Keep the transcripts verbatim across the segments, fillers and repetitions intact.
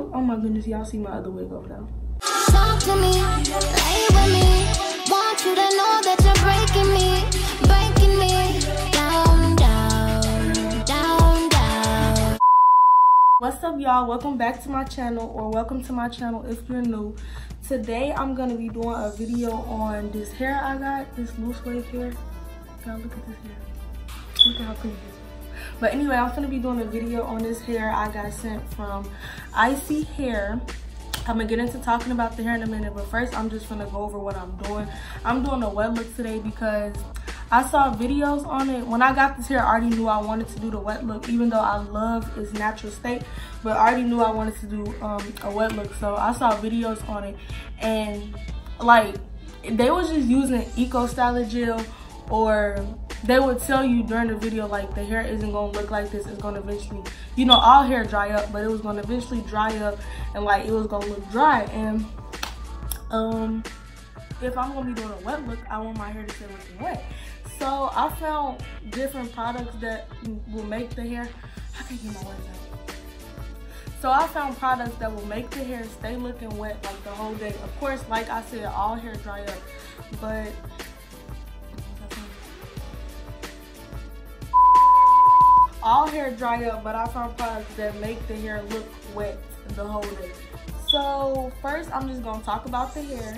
look. Oh my goodness, y'all see my other wig over there. Talk to me, lay with me. Want you to know that you're breaking me, breaking me down, down, down, down. What's up, y'all? Welcome back to my channel, or welcome to my channel if you're new. Today I'm gonna be doing a video on this hair I got, this loose wave hair. Y'all look at this hair. Look at how pretty it is. But anyway, I'm gonna be doing a video on this hair I got sent from Icy Hair. I'm gonna get into talking about the hair in a minute, but first I'm just gonna go over what I'm doing. I'm doing a wet look today because I saw videos on it. When I got this hair, I already knew I wanted to do the wet look, even though I love its natural state, but I already knew I wanted to do um, a wet look. So I saw videos on it, and like they was just using Eco Styler gel, or they would tell you during the video like the hair isn't gonna look like this. It's gonna eventually, you know, all hair dry up, but it was gonna eventually dry up and like it was gonna look dry. And um if I'm gonna be doing a wet look, I want my hair to stay looking wet. So I found different products that will make the hair, I can't get my words out. So I found products that will make the hair stay looking wet like the whole day. Of course, like I said, all hair dry up, but all hair dry up, but I found products that make the hair look wet the whole day. So first I'm just gonna talk about the hair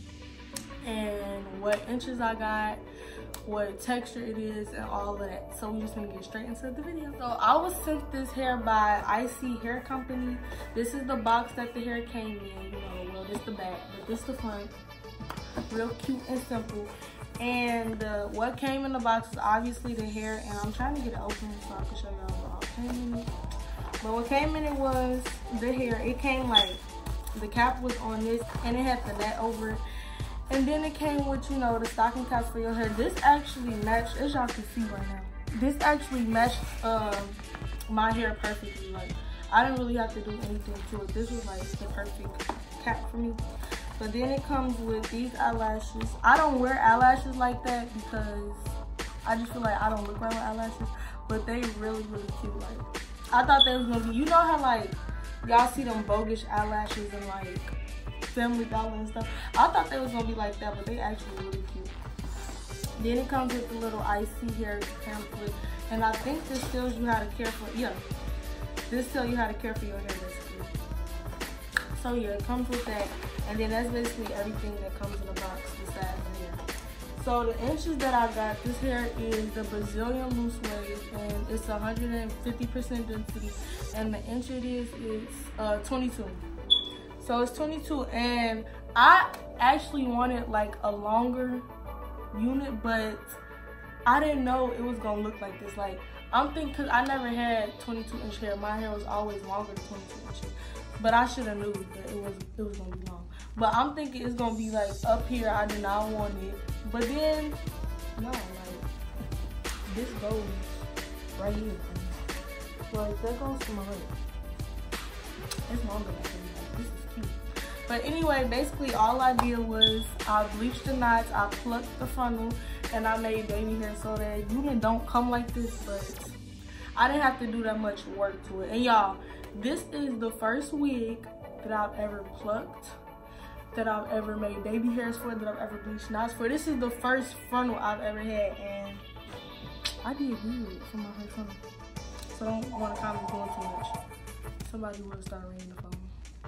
and what inches I got, what texture it is, and all of that. So we're just gonna get straight into the video. So I was sent this hair by Icy Hair Company. This is the box that the hair came in, you know, well, this the back, but this the front. Real cute and simple. And uh, what came in the box is obviously the hair, and I'm trying to get it open so I can show y'all what all came in it. But what came in it was the hair. It came like, the cap was on this, and it had the net over it. And then it came with, you know, the stocking caps for your hair. This actually matched, as y'all can see right now, this actually matched um, my hair perfectly. Like, I didn't really have to do anything to it. This was like the perfect cap for me. But then it comes with these eyelashes. I don't wear eyelashes like that because I just feel like I don't look right with eyelashes, but they really, really cute. Like, I thought they was gonna be, you know how like, y'all see them bogus eyelashes and like Family Dollar and stuff? I thought they was gonna be like that, but they actually really cute. Then it comes with the little Icy Hair pamphlet, and I think this tells you how to care for, yeah, this tells you how to care for your hair basically. So yeah, it comes with that. And then that's basically everything that comes in the box besides the hair. So the inches that I got, this hair is the Brazilian loose wave, and it's one hundred fifty percent density. And the inch it is, is uh, twenty-two. So it's twenty-two, and I actually wanted like a longer unit, but I didn't know it was gonna look like this. Like, I'm thinking, cause I never had twenty-two inch hair. My hair was always longer than twenty-two inches. But I should have knew that it was it was gonna be long. But I'm thinking it's gonna be like up here. I do not want it. But then no, like this goes right here. Like that goes to my hood. It's longer than that. Like, this is cute. But anyway, basically all I did was I bleached the knots, I plucked the funnel, and I made baby hair so that usually don't come like this, but I didn't have to do that much work to it. And y'all, this is the first wig that I've ever plucked, that I've ever made baby hairs for, that I've ever bleached knots for. This is the first frontal I've ever had, and I did good for my hair frontal. So don't want to comment doing too much. Somebody will start ringing the phone.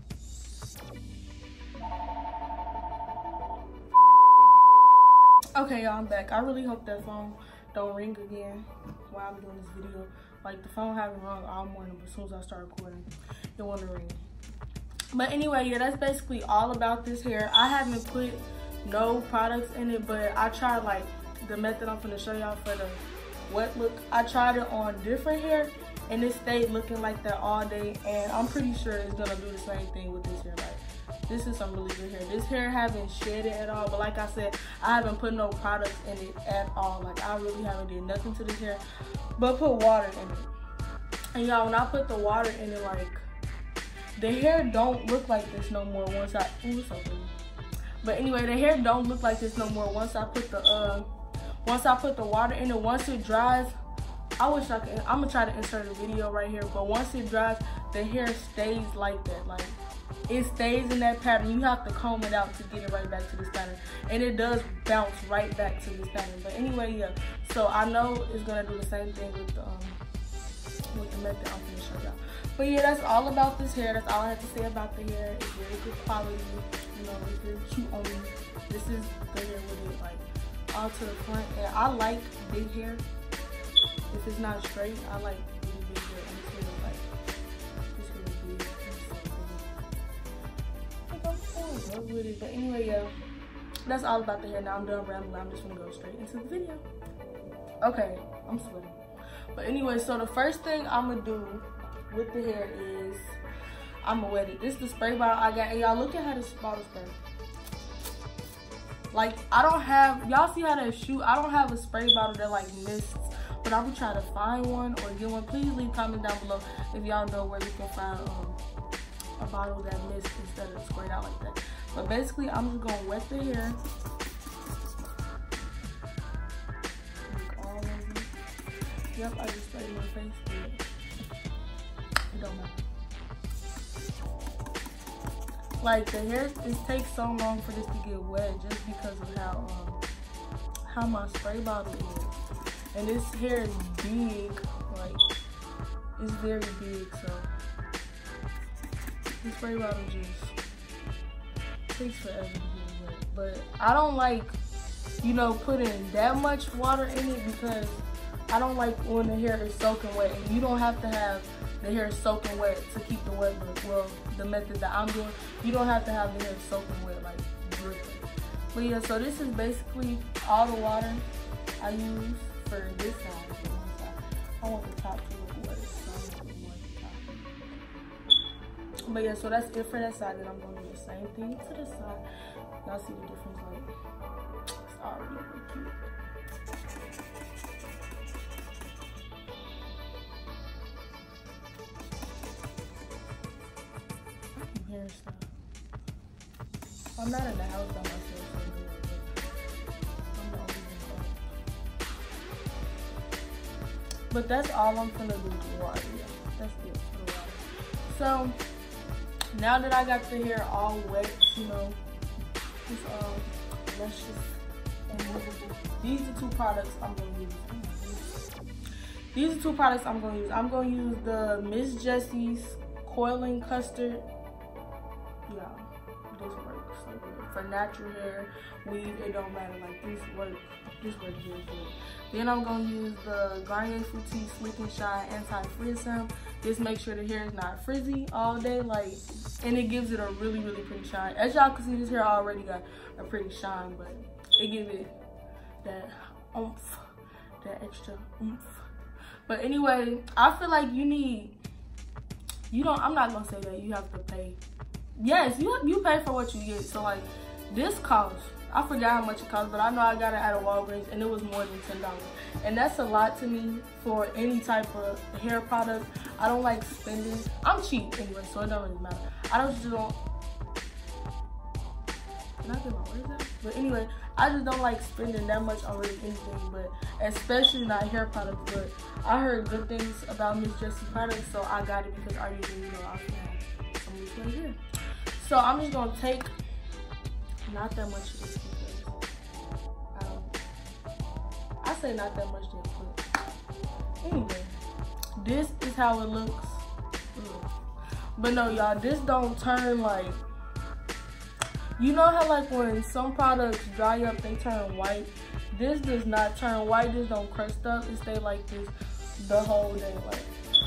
Okay, y'all, I'm back. I really hope that phone don't ring again while I'm doing this video. Like, the phone haven't rung all morning, but as soon as I start recording, it won't ring. But anyway, yeah, that's basically all about this hair. I haven't put no products in it, but I tried like the method I'm gonna show y'all for the wet look. I tried it on different hair, and it stayed looking like that all day. And I'm pretty sure it's gonna do the same thing with this hair. Like, this is some really good hair. This hair haven't shedded at all, but like I said, I haven't put no products in it at all. Like, I really haven't did nothing to this hair but put water in it. And y'all, when I put the water in it, like, the hair don't look like this no more once I, ooh, it's so pretty. But anyway, the hair don't look like this no more once I put the, uh, once I put the water in it. Once it dries, I wish I could. I'm gonna try to insert a video right here, but once it dries, the hair stays like that. Like, it stays in that pattern. You have to comb it out to get it right back to this pattern, and it does bounce right back to this pattern. But anyway, yeah. So I know it's gonna do the same thing with the um with the method I'm gonna show y'all. But yeah, that's all about this hair. That's all I have to say about the hair. It's very good quality. You know, it's very cute on me. This is the hair with it, like, all to the front. And I like big hair. If it's not straight, I like really big hair. And it's really like, it's really big. It's so big. I'm so in love with it. But anyway, yeah, that's all about the hair. Now I'm done rambling. I'm just gonna go straight into the video. Okay, I'm sweating. But anyway, so the first thing I'm gonna do with the hair is I'm gonna wet it. This is the spray bottle I got, and y'all look at how this bottle spray. Like, I don't have, y'all see how that shoot? I don't have a spray bottle that like mists, but I'm gonna try to find one or get one. Please leave comments down below if y'all know where you can find um, a bottle that mists instead of sprayed out like that. But basically, I'm just gonna wet the hair. Like all over. Yep, I just sprayed my face. It don't matter. Like, the hair, it takes so long for this to get wet just because of how um how my spray bottle is. And this hair is big, like, it's very big, so this spray bottle just takes forever to get wet. But I don't like, you know, putting that much water in it because I don't like when the hair is soaking wet. And you don't have to have the hair soaking wet to keep the wet look. Well, the method that I'm doing, you don't have to have the hair soaking wet, like dripping. But yeah, so this is basically all the water I use for this side. I want the top to look wet, so I want more at the top. But yeah, so that's it for that side. Then I'm going to do the same thing to this side. Y'all see the difference? Like, it's already really cute. Hairstyle. I'm not in the house by myself, so I'm not even. But that's all I'm gonna do with water. Yeah, that's it for the water. So now that I got the hair all wet, you know, it's um luscious and movable. These are two products I'm gonna use. These are two products I'm gonna use. I'm gonna use the Miss Jessie's Coiling Custard. Yeah, this works so good. For natural hair, weave, it don't matter. Like, this works. This works really good. Then I'm gonna use the Garnier Fructis Sleek and Shine Anti-Frizz Serum. This makes sure the hair is not frizzy all day, like, and it gives it a really, really pretty shine. As y'all can see, this hair already got a pretty shine, but it gives it that oomph, that extra oomph. But anyway, I feel like you need, you don't, I'm not gonna say that you have to pay. Yes, you you pay for what you get. So like, this costs, I forgot how much it costs, but I know I got it at a Walgreens and it was more than ten dollars. And that's a lot to me for any type of hair product. I don't like spending. I'm cheap anyway, so it don't really matter. I don't just don't. Can I get my words out? But anyway, I just don't like spending that much on really anything, but especially not hair products. But I heard good things about Miss Jessie products, so I got it because I usually, you know, I can have some of this right here. So I'm just gonna take not that much of this because I don't, I say not that much then put. Anyway, this is how it looks. Ugh. But no, y'all, this don't turn like, you know how like when some products dry up, they turn white? This does not turn white. This don't crust up. It stays like this the whole day. Like,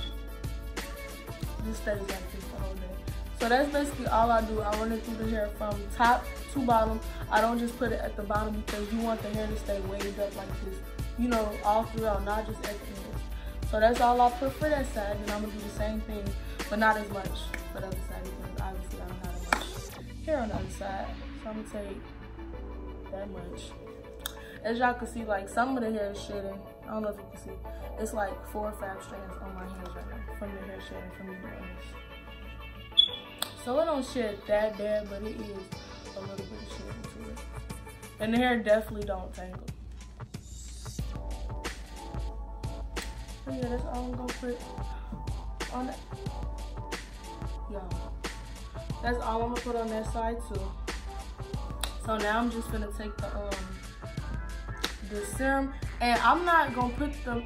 this stays like this the whole day. So that's basically all I do. I run it through the hair from top to bottom. I don't just put it at the bottom because you want the hair to stay waved up like this, you know, all throughout, not just at the ends. So that's all I put for that side. And I'm gonna do the same thing, but not as much for the other side because obviously I don't have as much hair on the other side. So I'm gonna take that much. As y'all can see, like, some of the hair is shedding. I don't know if you can see. It's like four or five strands on my hands right now from the hair shedding from me doing this. So it don't shed that bad, but it is a little bit of shedding to it. And the hair definitely don't tangle. So yeah, that's all I'm gonna put on that. Y'all, that's all I'm gonna put on that side too. So now I'm just gonna take the um the serum, and I'm not gonna put the.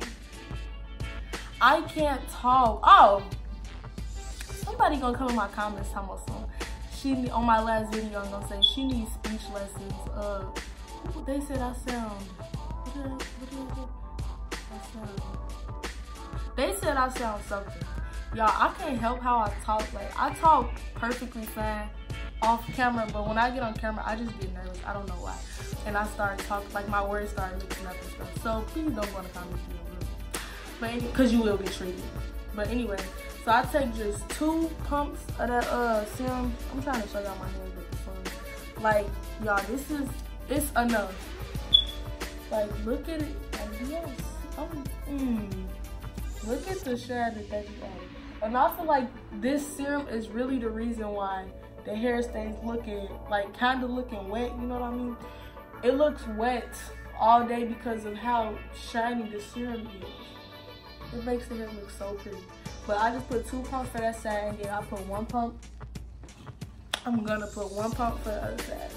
I can't talk. Oh, somebody gonna come in my comments talking about some. She on my last video, I'm gonna say she needs speech lessons. Uh, they said I sound. What did I, what did I do? I sound. They said I sound something. Y'all, I can't help how I talk. Like, I talk perfectly fine off camera, but when I get on camera, I just get nervous. I don't know why. And I start talking, like my words start mixing up and stuff. So please don't go to comments. But because you will get treated. But anyway, so I take just two pumps of that uh serum. I'm trying to show y'all my hands with the phone. Like, y'all, this is, it's enough. Like, look at it. Like, yes. Oh, mm. Look at the shade that you added. And I feel like this serum is really the reason why the hair stays looking, like, kind of looking wet, you know what I mean? It looks wet all day because of how shiny the serum is. It makes the hair look so pretty. But I just put two pumps for that side, and then I put one pump. I'm gonna put one pump for the other side.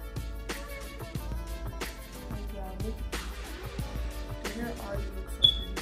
Like, y'all, look at this. The hair already looks so pretty.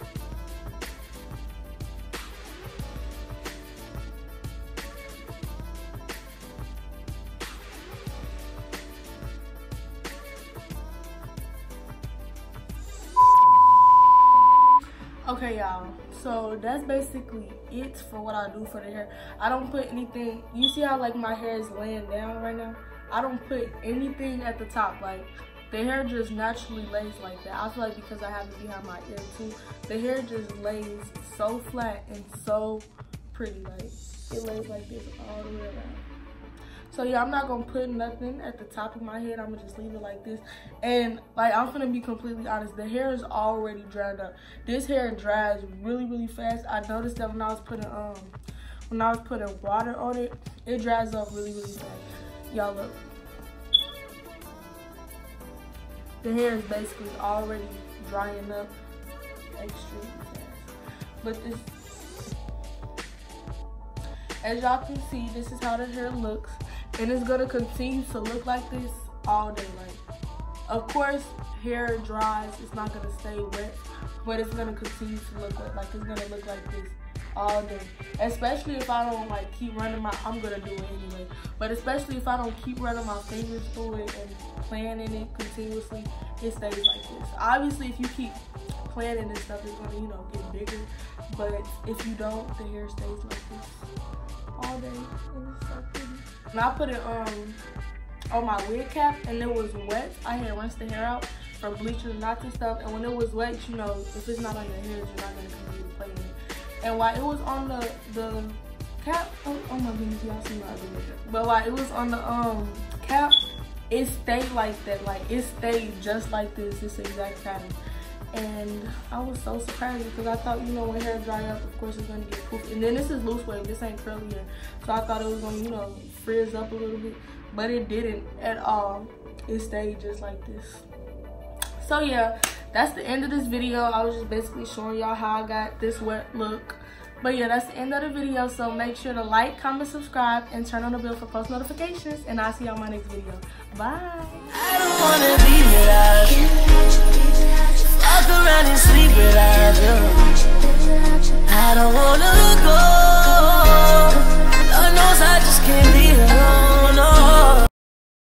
Okay, y'all, so that's basically it for what I do for the hair. I don't put anything. You see how like my hair is laying down right now? I don't put anything at the top. Like, the hair just naturally lays like that. I feel like because I have it behind my ear too, the hair just lays so flat and so pretty. Like, it lays like this all the way around. So yeah, I'm not gonna put nothing at the top of my head. I'm gonna just leave it like this. And like, I'm gonna be completely honest, the hair is already dried up. This hair dries really, really fast. I noticed that when I was putting um when I was putting water on it, it dries up really, really fast. Y'all look. The hair is basically already drying up extremely fast. But this, as y'all can see, this is how the hair looks. And it's gonna continue to look like this all day. Like, of course, hair dries, it's not gonna stay wet, but it's gonna continue to look like, like it's gonna look like this all day. Especially if I don't like keep running my, I'm gonna do it anyway, but especially if I don't keep running my fingers through it and playing in it continuously, it stays like this. Obviously, if you keep playing in this stuff, it's gonna, you know, get bigger, but if you don't, the hair stays like this all day, and it's so pretty. And I put it um on my wig cap, and it was wet. I had rinsed the hair out from bleaching and knots and stuff, and when it was wet, you know, if it's not on your hair, you're not gonna continue to play with it. And while it was on the the cap, oh, oh my goodness, y'all see my other wig. But while it was on the um cap, it stayed like that. Like, it stayed just like this, this exact pattern. And I was so surprised because I thought, you know, when hair dry up, of course it's gonna get poofy. And then this is loose wave, this ain't curly hair. So I thought it was gonna, you know, frizz up a little bit, but it didn't at all. It stayed just like this. So yeah, that's the end of this video. I was just basically showing y'all how I got this wet look. But yeah, that's the end of the video. So make sure to like, comment, subscribe, and turn on the bell for post notifications. And I'll see y'all in my next video. Bye. I don't wanna be without you. Walk around and sleep without you. I don't wanna go. Lord knows I just